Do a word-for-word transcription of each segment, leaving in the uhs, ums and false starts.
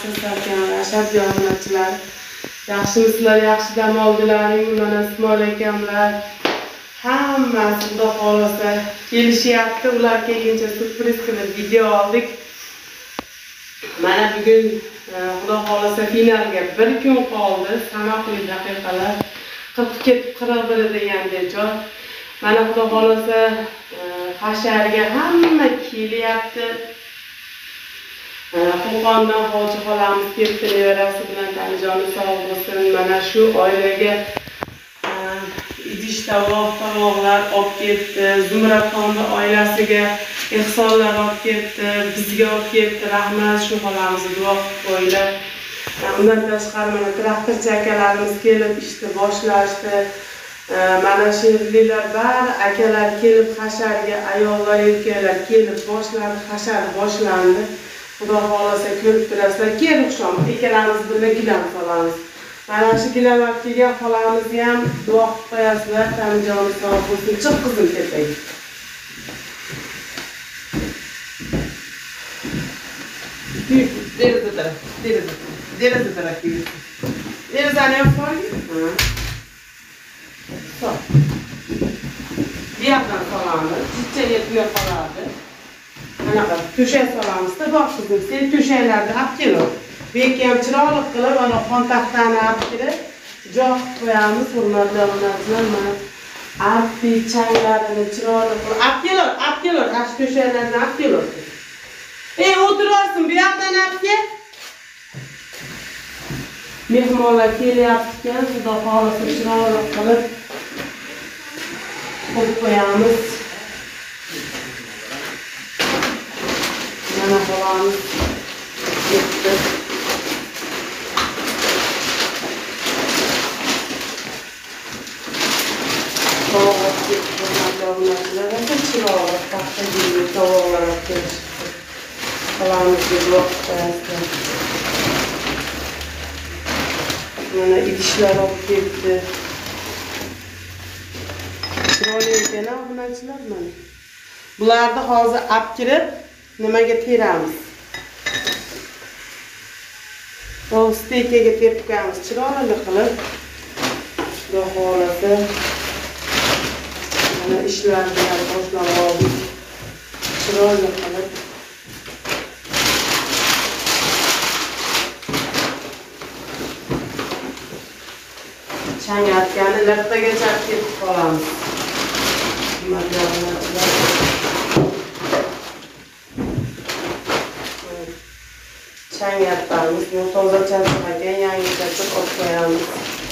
Yaxshilar ekanlar, Shabbiy onachilar. Yaxshimisizlar, yaxshi dam oldilaring, mana Ismoil akamlar. Hammasi Xudo xolasa kelishyapti. Ular kelguncha surpriz qilib video oldik. Mana bugun Xudo xolasa finalga bir kun qoldi. Sanoqli daqiqalar. qirq ketib qirq bir degandek joy. Mana Xudo xolasa hasharga hamma kelyapti. Qo'qondan Hoji xolamiz keldi, nevarasi bilan Tanijoni sog' bo'lsin. Mana shu oilaga idish tovoq, tovoqlar olib ketdi. Zumradxonni oilasiga ehsonlar olib ketdi, bizga olib ketdi. Rahmat, shu xolamizni duo qilib qo'yinglar. Undan tashqari mana traktorchi akalarimiz kelib ishni boshlashdi. Mana sherliklar bari akalar kelib hasharga, ayollar, erkaklar kelib boshladi, hashar boshlandi. Xudo xolasa ko'rib turasizlar. Kel Ruxshon, ikkalamiz birga gilam solamiz. Mana shu gilam olib kelgan xolamizni ham duo qilib qo'yasizlar. Tanijoni sog' bo'lsin. Chiq qizim tepaga. Deraza taraf, deraza. Deraza tarafga yur. Derazani yopib qo'y. Sol. Bu yoqdan solamiz. Chicha yetib qoladi. Anaqa to'shak solamizda bor qizim. Sen to'shaklarni olib kelib, beki ham chiroyli qilib, ana xon taxtani olib kelib, joy qilib qo'yamiz. Hurmatli onachilar, mana arpi changlarini chiroyli qilib olib kelib, olib kelib, ash to'shaklarni olib kelib. Ey, o'tirarsin, bu yoqdan olib kel. Mehmonlar kelyapti ekan, Xudo xolasa chiroyli qilib qo'yib qo'yamiz. Mana xolamiz ketdi. Tovoq ketdi, onachilar ham chiroyli taxtaga tovoqlar olib kelishdi. Xolamizga duo qilib mana idishlar olib ketdi. Chiroyli ekan onachilar mana. Bularni hozir olib kirib nimaga teramiz? O steykaga terib qo'yamiz chiroyli qilib. Xudo xolasa mana ishlarni ham boshlab oldik. Chiroyli qilib. Changatgani lattagacha ketib qolamiz. Chang yapamiz, bu toza chanqagan yangi chaqib olib qo'yamiz.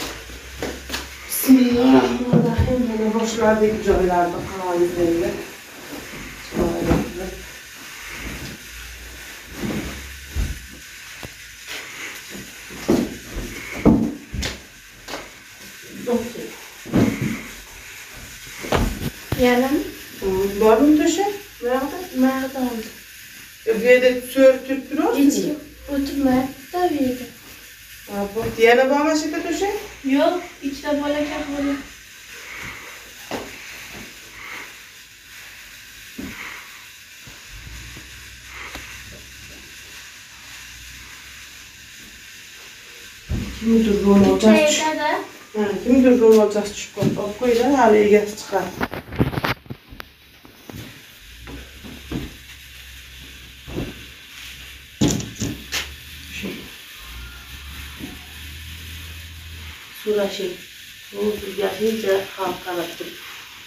Bismillahirrohmanirrohim. Mana boshladik joylarni qilamiz endi. Yarim. Bormi to'shak? Bu yoqda mayda oldi. Bu yerda so'rib turibsizmi? O'tirmayapti bu yerda. Ha, bu yana bormi shu to'shak? Yo'q, ikkita bola kam bola. Kimdir ro'molchasi. Ha, kimdir ro'molchasi tushib qoldi. Olib qo'yinglar, hali egasi chiqadi. Surashi. Bu yaxshicha xalq qarab turib.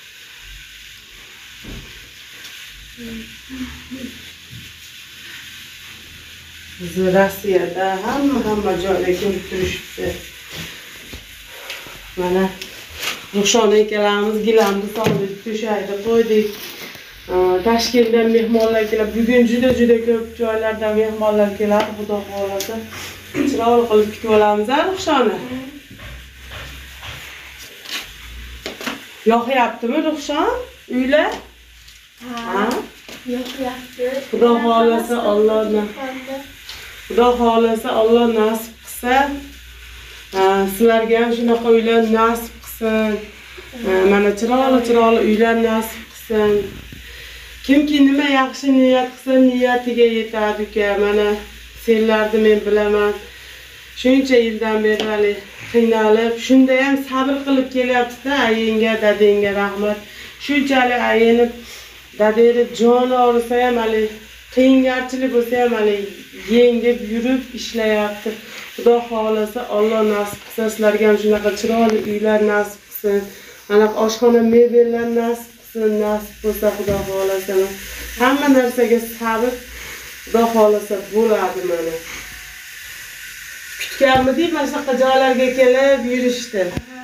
Biz Rossiyada hamma hamma joyda ko'rib turishibdi. Mana Ruxshon akalarimiz gilamni soldik, to'shakni qo'ydik. Toshkentdan mehmonlar keladi. Bugun juda juda ko'p joylardan mehmonlar keladi. Xudo xolasa chiroyli qilib kutib olamiz, Ruxshonni. Yoqyaptimi Ruxshon? Uylar? Ha. Yoqyapti. Xudo xolasa Allohdan. Xudo xolasa Alloh nasib qilsa, sizlarga ham shunaqa uylar nasib qilsin. Mana chiroyli chiroyli uylar nasib qilsin. Kimki nima yaxshi niyat qilsa, niyatiga yetadi-ku. Mana Senlarni men bilaman. Shuncha yildan beri hali qiynalib, shunda ham sabr qilib kelyapti-da, ayingga, dadangga rahmat. Shunchalik ayinib, dadangni joni og'risa ham hali qiyingarchilik bo'lsa ham hali yengib yurib ishlayapti. Xudo xolasa Alloh nasib qilsa, sizlarga ham shunaqa chiroyli uylar nasib qilsin. Mana oshxona mebellar nasib qilsin, nasib bo'lsa Xudo xolasa. Hamma narsaga sabr Xudo xolasa bo'ladi mana. Kutganmidik, mana shunaqa joylarga kelib yurishdi.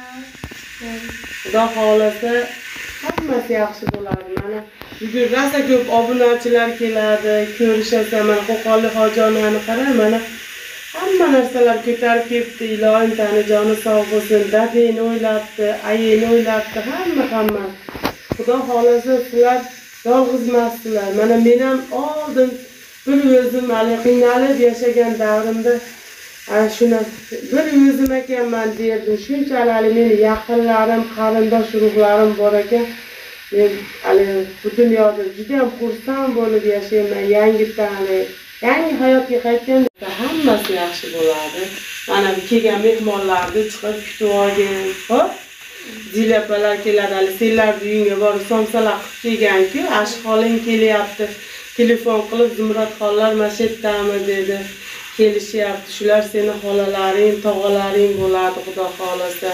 Xudo xolasa hammasi yaxshi bo'ladi. Mana bugun rosa ko'p obunachilar keladi, ko'rishasa, mana Qo'qonlik hojonani qarang, mana hamma narsalar ko'tarib kelibdi. Ilohim tani joni sog' bo'lsin, dadangni o'ylabdi, ayingni o'ylabdi, hamma hamma. Xudo xolasa sizlar yolg'izmassizlar. Mana men ham oldin bir o'zim hali qiynalib yashagan davrimda ana shuna bir o'zim ekanman derdim. Shunchalik meni yaqinlarim, qarindosh urug'larim bor ekan. Men hali bu dunyoda juda ham xursand bo'lib yashayman. Yangidan yangi hayotga qaytganda hammasi yaxshi bo'ladi. Mana bu kelgan mehmonlarni chiqib kutib olgin. Xo'p? Zilapalar keladi, hali senlarni uyingga borib somsalar qilib kelgan-ku, ashxoling kelyapti. Telefon qilib Zumrad xonlar mashetdami dedi. Kelishyapti. Shular seni xolalaring, tog'alaring bo'ladi, Xudo xolasa.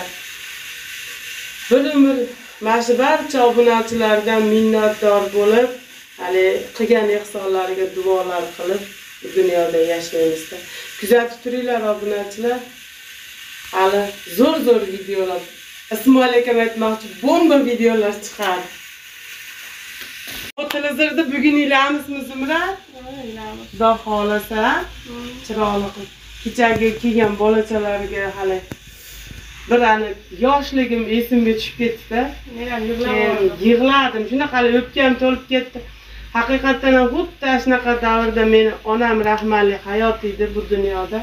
Bir umr mana shu barcha obunachilardan minnatdor bo'lib, hali qilgan ehsonlariga duolar qilib bu dunyoda yashaymizda. Kuzatib turinglar obunachilar. Hali zo'r-zo'r videolar, Ismoil akam aytmoqchi, bomba videolar chiqadi. Televizorda bugun ilamizmi Zumrad? Ilamiz. Xudo xolasa, chiroyli qilib. Kechagi kelgan bolachalarga hali bir ani yoshligim esimga tushib ketdi-da. Men ham yig'ladim. Yig'ladim, shunaqa o'pkam to'lib ketdi. Haqiqatan ham xuddi shunaqa davrda meni onam rahmatli hayot edi bu dunyoda.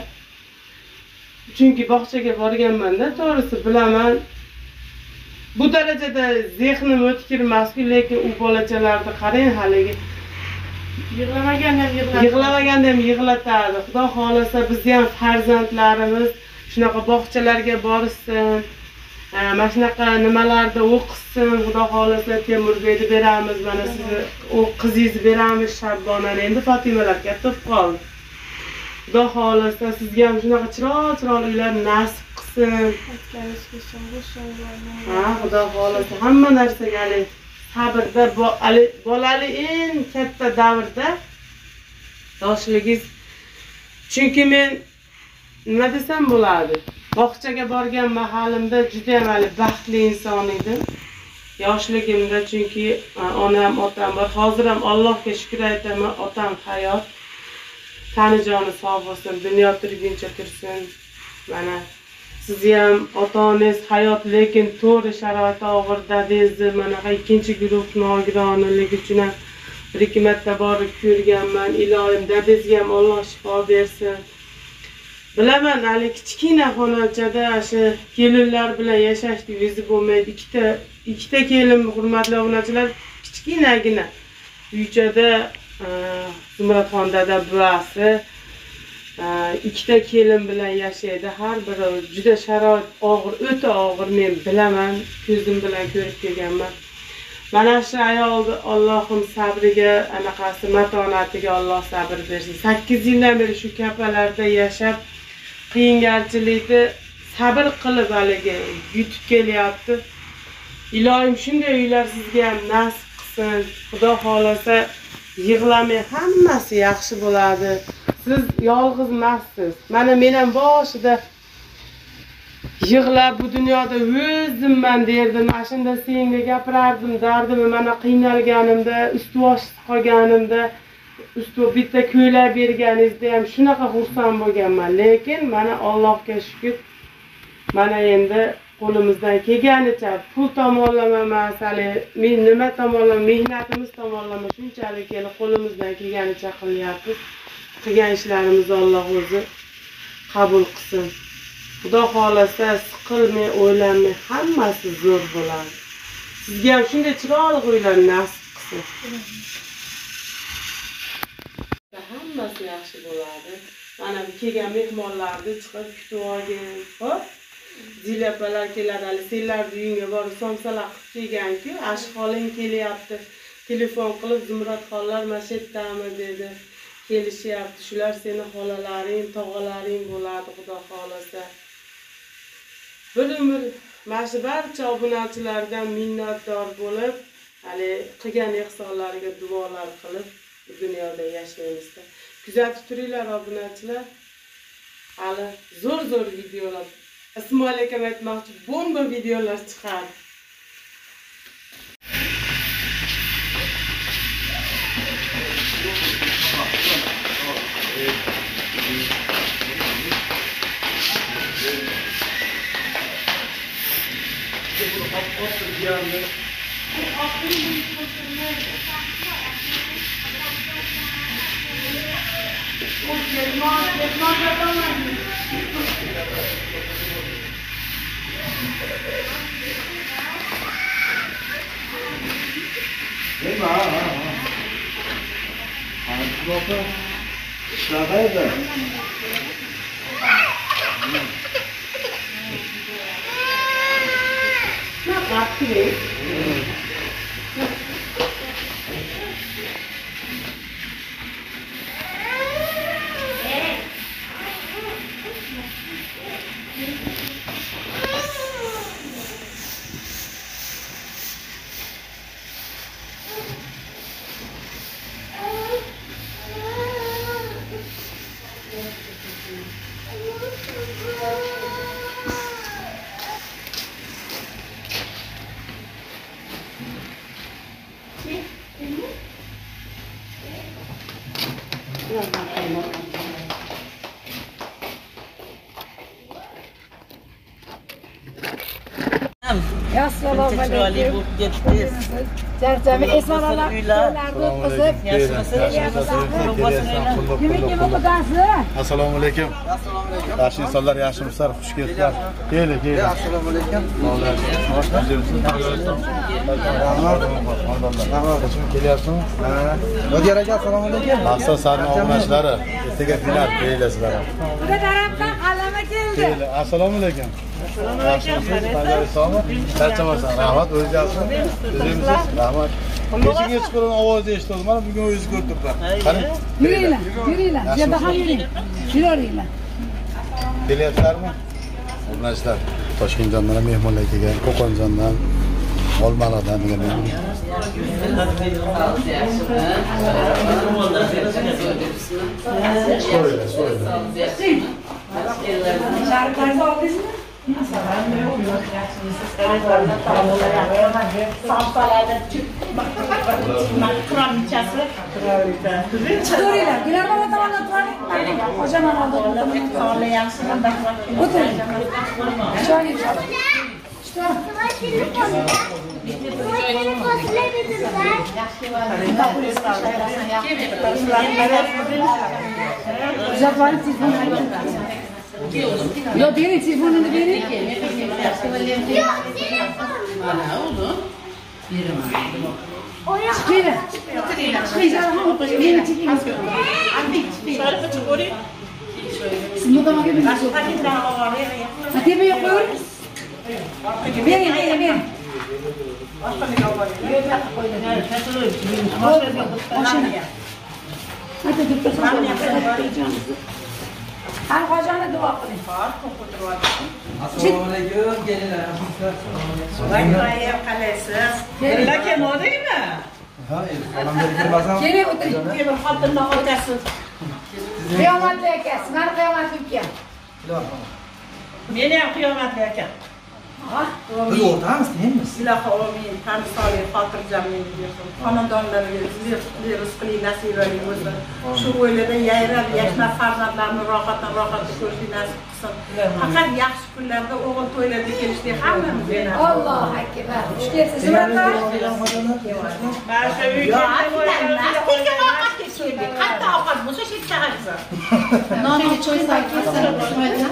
Chunki bog'chaga borganman-da, to'g'risi bilaman. Bu darajada zehnim o'tkir emas-ku, lekin u bolachalarni qarang haligi. Yig'lamaganda ham yig'latadi. Yig'lamaganda ham yig'latadi. Xudo xolasa bizni ham farzandlarimiz shunaqa bog'chalarga borsin. Mana shunaqa nimalarda o'qisin. Xudo xolasa Temurboyni beramiz, mana sizni o qizingizni beramiz, Shabbonani. Endi Fotimalar katta bo'lib qoldi. Xudo xolasa sizga ham shunaqa chiroyli uylar nasib qilsin. Ha, Xudo xolasa hamma narsaga sabrda, bolali eng katta davrda yoshligingiz. Chunki men nima desam bo'ladi? Bog'chaga borgan mahalimda juda ham hali baxtli inson edim. Yoshligimda, chunki onam, otam bor. Hozir ham Allohga shukr aytaman, otam hayot. Tani joni sog' bo'lsin, dunyo turguncha tursin. Mana sizni ham ota-onangiz hayot, lekin to'g'ri sharoit og'ir, dadangizni mana ikkinchi guruh nogironligi uchun ham bir ikki marta borib ko'rganman. Ilohim dadangizga ham Alloh shifo bersin. Bilaman, hali kichkina xonachada shu kelinlar bilan yashashni o'zi bo'lmaydi. Ikkita ikkita kelin, hurmatli obunachilar, kichkinagina uychada Zumradxon dada buvasi ikkita kelin bilan yashaydi. Har biri juda sharoit og'ir, o'ta og'ir, men bilaman, ko'zim bilan ko'rib kelganman. Mana shu ayolni Allohim sabriga, anaqasi matonatiga Alloh sabr bersin. sakkiz yildan beri shu kapalarda yashab, qiyingarchilikni sabr qilib haligi yutib kelyapti. Ilohim shunday uylar sizga ham nasib qilsin. Xudo xolasa yig'lamay, hammasi yaxshi bo'ladi. Siz yolg'iz emassiz. Mana men ham boshida yig'lab bu dunyoda o'zimman derdim. Ashunda senga gapirardim, dardimni mana qiynalganimda, usti-bosh qolganimda, usti bitta ko'ylak berganingizda ham shunaqa xursand bo'lganman. Lekin mana Allohga shukr, mana endi qo'limizdan kelganicha pul tomonlama emas, hali men nima tomonlama, mehnatimiz tomonlama shunchalik kelib qo'limizdan kelganicha qilyapmiz. Qilgan ishlarimizni Alloh o'zi qabul qilsin. Xudo xolasa siqilmay, o'ylanmay, hammasi zo'r bo'ladi. Sizga ham shunday chiroyli uylar nasib qilsin. Hammasi yaxshi bo'ladi. Mana bu kelgan mehmonlarni chiqib kutib olgin. Xo'p? Zilapalar keladi, hali senlar uyingga borib somsalar qilib kelgan-ku, ash xoling kelyapti. Telefon qilib Zumrad xollar mana shu yerdami dedi. Kelishyapti. Shular seni xolalaring, tog'alaring bo'ladi, xudo xolasa. Bir umr mana shu barcha obunachilardan minnatdor bo'lib, hali qilgan ehsonlariga duolar qilib bu dunyoda yashaymiz. Kuzatib turinglar obunachilar. Hali zo'r-zo'r videolar. Ismoil akam aytmoqchi, bomba videolar chiqadi. Assalomu alaykum. Charchami esonlar uylarni o'tkazib, yemek o'qidasiz. Assalomu alaykum. Assalomu alaykum. Yaxshi insonlar, yaxshimisizlar? Xush kelibsizlar. Keling, keling. Assalomu alaykum. Kelyapsizmi? Ha. Yodigar aka, assalomu alaykum. Maqsad sarni obunachilari. Ertaga final beyilasizlar. Bu tarafdan qalama keldi. Keling. Assalomu alaykum. Yaxshimisiz? Qanday charchamasan? Rahmat, o'zingiz yaxshimi? O'zingizsiz? Rahmat. Kechingga chiqqan ovozni eshitdim. Mana bugun o'zingiz ko'rib turibman. Qarang. Yuringlar, yuringlar. Bu yerda ham yuring. Yuringlar. Kelyapsizlarmi? Obunachilar, Toshkentdan mehmonlar kelgan, Qo'qonjondan, Olmaliqdan degan mehmon. So'yla, so'yla. Sharqlarni oldingizmi? Turinglar, Gularma tomondan turing. Qo'shaman oldim. Sog'li yaxshi. O'tiring. Joyga chiqing. Zaten telefon Yo beni telefonunu verin. Çıkıyla. Çıkıyla. Beni çekeyim. Şöyle çıkori. Siz bu kadar gibi. Hadi bir koyun. Verin, verin, verin. Hadi dur, dur. Her kocana dua kılın. Assalomu alaykum, kelinlar. Bakmayın kalesiz. Lakin o değil mi? Ha, salam berib kelmasam. Gene oturun. Bir hatırla otasın. Kıyametli ekesin. Her kıyametli ülke. Beni ham kıyametli eken. Biz o'rtamiz, tengmiz. Ilohi omin. Ham solih xotirjamlik bersin. Xonadonlarga rizqli nasibali bo'lsin. Shu o'ylada yayrab yashnab farzandlarni rohatdan rohatga ko'rishni nasib qilsin. Faqat yaxshi kunlarda o'g'il to'ylarga kelishni hammamiz beradi. Allohu akbar. Xush kelibsiz. Zumradlar. Mana shu uyga qatta ovqat bo'lsa shu sag'atsa. Nonni choy sakin sirib qo'ymaydi.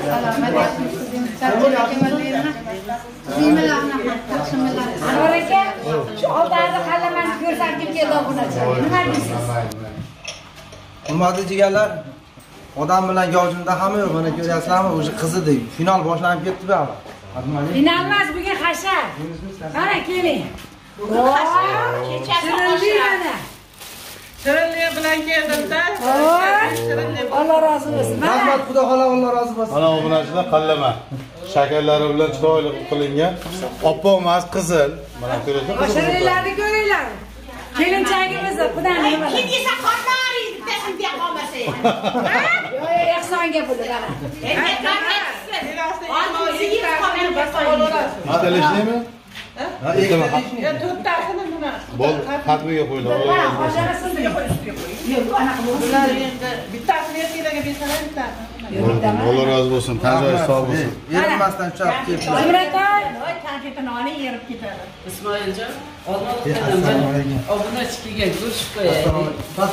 Anvar aka, shu oldagi qallamani ko'rsatib keldi obunachi. Nima deysiz? Hurmatli jigarlar, odam bilan gavjimda hamma yo'q. Mana ko'ryapsizlarmi? O'sha qizidi. Final boshlanib ketdi bu yoqda. Final emas, bugun hashar. Qara keling. Kechasi boshlanadi. Shirinlik bilan keldim-da. Alloh rozi bo'lsin. Rahmat, Xudo xola, Alloh rozi bo'lsin. Mana obunachilar qallama. Shakarlari bilan chiroyli qilingan. Oppoq emas, qizil. Mana ko'rasizlar. Shirinliklarni ko'ringlar. Kelinchagimiz qudan nima? Kim yesa qonlari bittasin deya qolmasa. Yo'q, ehsonga puli qara. Adalishmi? Ha, ikkitashni. Ya to'rttasini nima? Bol xatmiga qo'ydi. Hojarasin yo'q, anaqa Bular endi bittasini erkaklarga bersalar bittasini. Alloh rozi bo'lsin. Tanjoy sog' bo'lsin. Yerilmasdan uchrab keldi. Zumratay, Voy, konfetini oling, yerib ketadi. İsmailcan, Allah'ın obunachikiga go'sht qo'yaylik.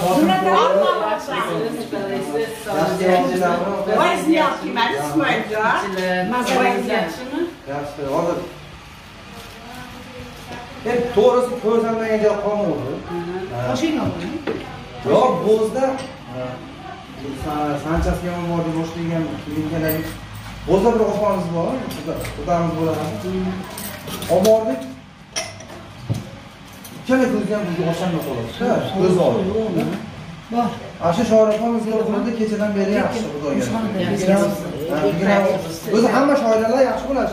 Voy, ziyod qilmadi Ismoiljon. Mazaringiz yaxshimi? Yaxshi, hozir. Hep to'g'risi ko'rsamdan joy qolmadi. mashinami? Yo'q, bo'zda sanchasiga ham bordi boshlagan keyinchalik. Bo'zda bir oxonimiz bor, xudamiz bo'ladi. Obordik. Ikkala ko'zga ham bizga oshanda qoladi. Ko'z oldi. Bor. Ashu shoirlarimiz qo'lida kechadan beri yaxshi xudoga. O'zi hamma shoirlar yaxshi bo'ladi.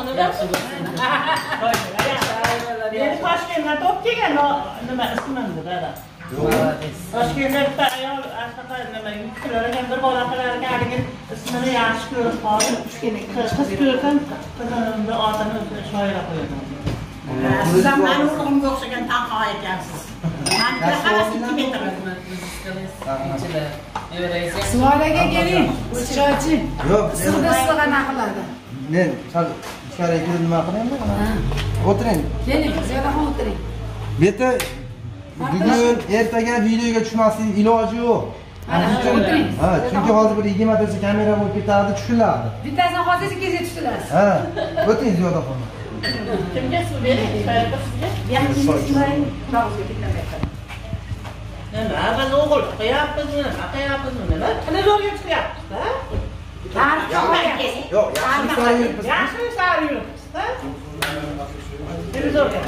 Meni Toshkentda top kelgan, nima ismimdi dada. Toshkentda bitta ayol aslida nima yuklar ekan, bir bola qilar ekan, haligi ismini yaxshi ko'rib qoldi. Qiz ko'rsam, qizimni otini shoira qo'yaman. Siz ham mani o'g'limga o'xshagan tanqo ekansiz. Mani qarasi ikki metr. Suolaga keling. Chiroychi. Yo'q, Sizda sizga nima qiladi? men sal ichkariga kirib nima qilaymi? O'tiring. Keling, Ziyodaxon o'tiring. Bu yerda bugun ertaga videoga tushmaslik iloji yo'q. O'tiring. Ha, chunki hozir bir yigirma tacha kamera bo'lib ketadi, tushiladi. Bittasini hozir ikkinchisiga tushirasiz. Ha, o'ting Ziyodaxon. Kimga suv bering? Shoirga sizga? Nima, biz o'g'il qilyapmizmi, aqayapmizmi, nima? Televizorga chiqyapmiz-da. Tarixga qo'yasiz. Yo'q, yaxshi ishlayapmiz. Yaxshi ishlar yuribmiz-da. Televizorga.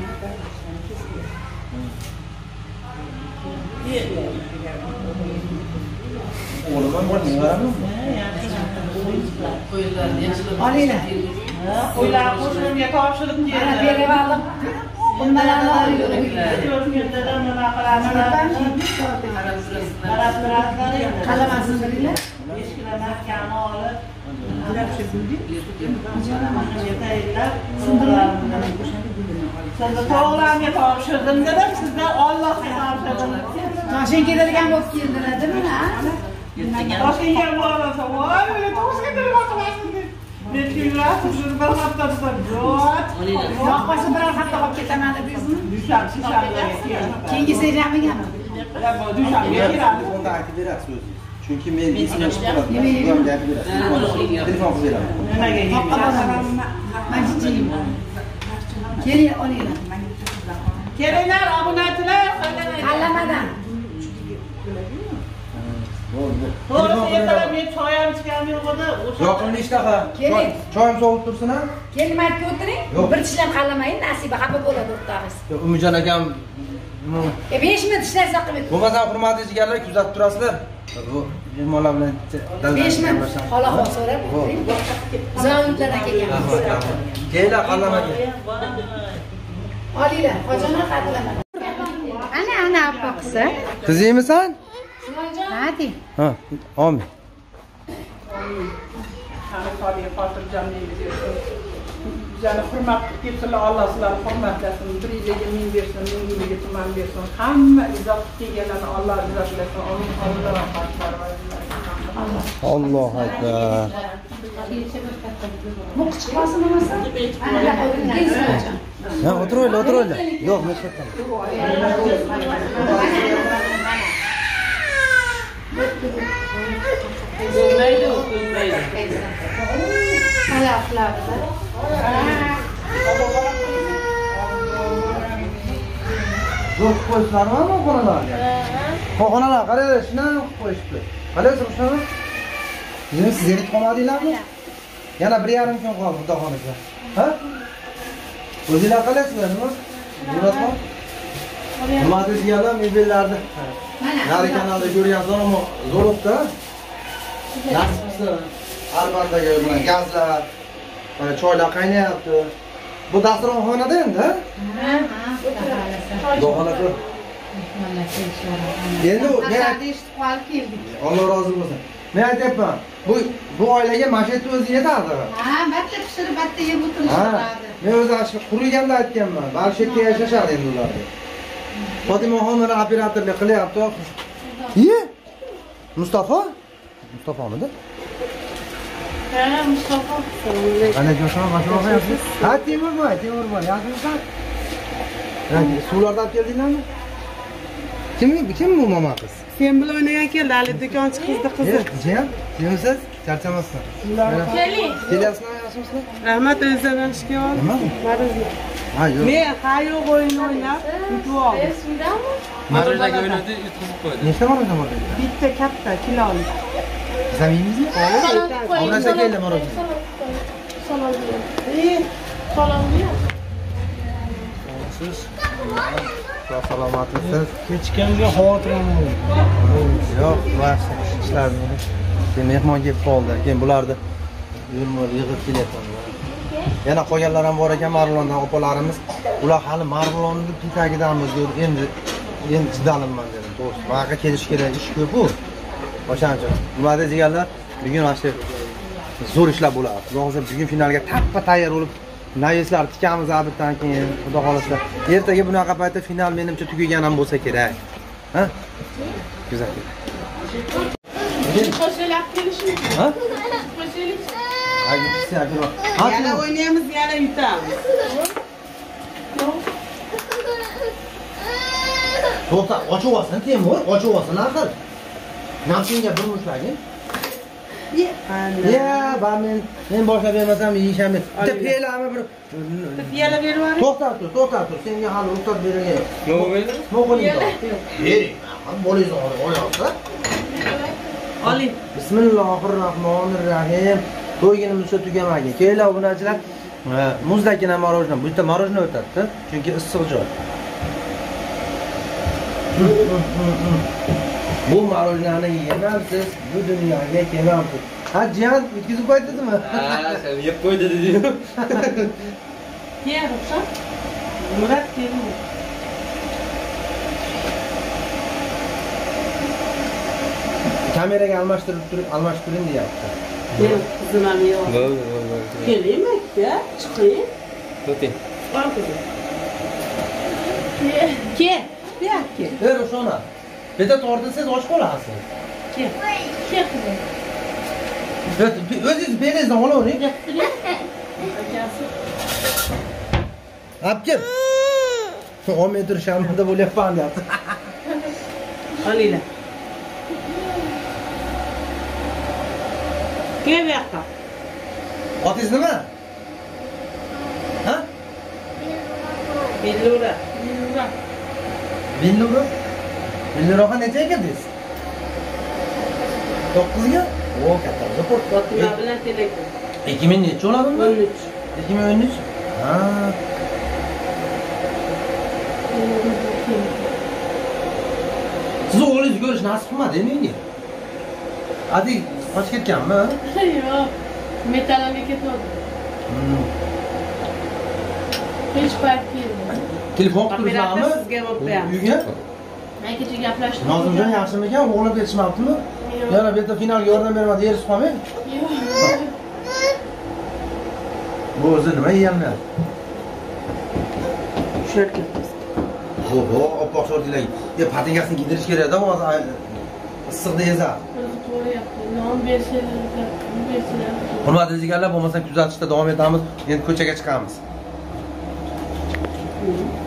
O'g'lim ham bor, nevarami? Qo'ylarni yaxshilab Olinglar. Qo'ylar qo'shnimga topshirib Mana keldi. berib olib. Nimalarni olib To'rtganda nima qilasizlar? Qarab turasizlar endi. Qalamasini bilinglar. Eshiklar mahkami olib, sizni to'g'rilarga topshirdim dedim, sizdan Allohga topshirdim. Toshkentga keladigan bo'lib keldiradimi? Toshkentga borasa, voy, o'yle Toshkentga nima qilasizlar? Men kuylasib, sizni bir hafta tutab, yo'q. Yo'q bo'lsa biror hafta qolib ketaman dedingizmi? Dushanba, shanbaga keldim. Keyingi seriyamigami? Dushanbaga keladi. Telefonda aytib berasiz o'zingiz. Chunki men ismim chiqadi. Telefon aytib berasiz. Telefon qilib beraman. Nimaga kelgan? Majidjiyim. Keling, olinglar. Kelinglar, obunachilar. Qallamadan. To'g'risi ertalab men choy ham ichganim yo'q edi. Yoqimli ishtaha. Keling. Choyim sovib tursin ha? Keling, maytga o'tiring. Yo'q. Bir tishlab qallamayın, nasiba xafa bo'ladi o'rtog'ingiz. Yo'q, Umidjon akam E besh minut ishlaysiz qilib. bo'lmasa hurmatli jigarlar kuzatib turasizlar. Bu mehmonlar bilan besh minut xola xola so'rab o'tiring. Zoyutlardan kelganmiz. Kelinglar qallamaga. Olinglar, hojona qatlamadan. Ana ana apaqsa. Qizingmisan? Hadi. Ha, amin. Qani soliga xotirjamlik bersin. Bizani hurmat qilib kelsalar, Alloh sizlarni hurmatlasin. Birligiga ming bersin, mingligiga tuman bersin. Hamma izoh kelganlarni Alloh izotlasin. Amin. Alloh akbar. Alloh akbar. Bu chiqmasin bo'lmasa? Ana o'tiring. Ha, o'tiringlar, o'tiringlar. Yo'q, men chiqaman. Bo'lmaydi, bo'lmaydi. Hala uxlabdi. Yo'q, qo'yishlarmi xonalarga? Xonalar, qaranglar, shundan qo'yishdi. Qaraysiz, shuni Sizin siz yerit qolmadinglarmi? Yana bir yarim kun qoldi xudo xolisa. Ha? O'zinglar qilasizlar nima? Muratxon. Nima deydiganlar mebellarni. Nari kanalda ko'ryapsizlar, ammo zo'rotda. Nasib qilsa, arbandagi bilan gazlar, mana choylar qaynayapti. Bu dasturxonxonada endi, ha? Ha, Xudo xolisa. Endi men eshitib qolib keldik. Alloh rozi bo'lsin. Men aytyapman, bu bu oilaga mashetni o'zi yetadi. Ha, batta pishirib, batta yeb Ha, o'tirishadi. men o'zi ashqa qurilganda aytganman. Balki yerda yashashadi endi ular. Fotimaxon operatorlik qilyapti. Iye? Mustafa? Mustafomidi? Ha, Mustafa. Ana jo'shon mashina qo'yapsiz. Ha, Timurboy, Timurboy, yaxshimisan? Ha, suvlardan olib keldinglarmi? Kim kim bu mama qiz? Sen bilan o'ynagan keldi, hali do'konchi qizni qizi. Jiyan, kimsiz? Charchamasdan. Keling. Kelyapsizmi, yaxshimisizlar? Rahmat, o'zingizdan yaxshi oldi. Nima? Marizmi? Ha, yo'q. Men hayo o'yin o'ynab, yutib oldim. Marulaga o'ynadi, yutqizib qo'ydi. Nechta marojna bor dedi? Bitta katta, kiloli. Zaminingizmi? Obrasa keldi marojna. Eh, salomli. Siz salomatlisiz. Kechikkanimga xavotirim bo'ldi. Yo'q, yaxshi ishlarni. Keyin mehmon kelib qoldi. Keyin bularni yurmur yig'ib kelyapman. Yana qolganlar ham bor ekan, Marg'ilondan opalarimiz. Ular hali Marg'ilonni pitagidamiz deb endi endi chidalimman dedim. To'g'ri. Bunaqa kelish kerak, ish ko'p-ku. O'shaning uchun. Nima deydiganlar? Bugun mana shu zo'r ishlar bo'ladi. Hozir bugun finalga tappa tayyor bo'lib, nayeslar tikamiz abitdan keyin, xudo xolasa. Ertaga bunaqa paytda final menimcha tugagan ham bo'lsa kerak. Ha? Güzel. Qo'shilib kelishimiz. Ha? Qo'shilib. Haydi, siz akaba. Yana o'ynaymiz, yana yutamiz. To'xta, ochib olsin, Temur, ochib olsin axir. Namsinga bir mushlagin. Ya, ba men men boshlab bermasam yeyisham. Bitta piyalami bir Piyala berib yuboring. to'xta tur, to'xta tur. Senga hali ruxsat berilgan. Nima bo'ldi? Mo'g'ulingiz. Bering. Bo'lingiz olyapti. Oling. Bismillahirrohmanirrohim. To'yginimiz shu tugamagan. Kelinglar obunachilar. Muzdagina marojna. Bu yerda marojna o'tadi, chunki issiq joy. Bu marojnani yemamsiz, bu dunyoga kelmamsiz. Ha, jiyan yetkazib qo'ydingizmi? Ha, sen yeb qo'ydi dedi. Yer ruxsat. Murat keldi. Kameraga almashtirib turib, almashtiring deyapti. Men qizim ham yo'q. Bo'ldi, bo'ldi. Kelingmi aka? Chiqing. O'ting. Qol qizim. Kel. Kel. Bu yoqqa. Ey Roshona, bitta tortinsiz och qolasiz. Kel. Kel qizim. O'zingiz belingizdan olavering. Akasi. Olib kel. o'n metr shamda bo'lyapman deyapti. Olinglar. Kel bu yoqqa. Otingiz nima? Ha? Billura. Billura. Billura? Billuraga necha kirdingiz? to'qqizga? O, katta. Fatima bilan telefon. ikki ming necha bo'ladimi? o'n uch. ikki ming o'n uch? Ha. Siz o'g'lingizni ko'rish nasib qilmadi menga. Adi, qochib ketganmi? Yo'q. Metalga ketdi. Hech payt kelmadi. Telefon qilibsizmi? Sizga olib qo'yamiz. Uyga? Men kecha gaplashdim. Nozimjon yaxshimikan? O'g'lim ketishmabdimi? Yana bu yerda finalga yordam bermadi, erishib qolmang. Yo'q. Bu o'zi nima yeyapman? Shortkat. Oho, oppoq shortlar. Ya patingasini kiydirish kerak-da, hozir issiqda ezadi. Non bersalar, bersalar. Hurmatli izleyiciler, bo'lmasa kuzatishda davom etamiz. Endi ko'chaga chiqamiz.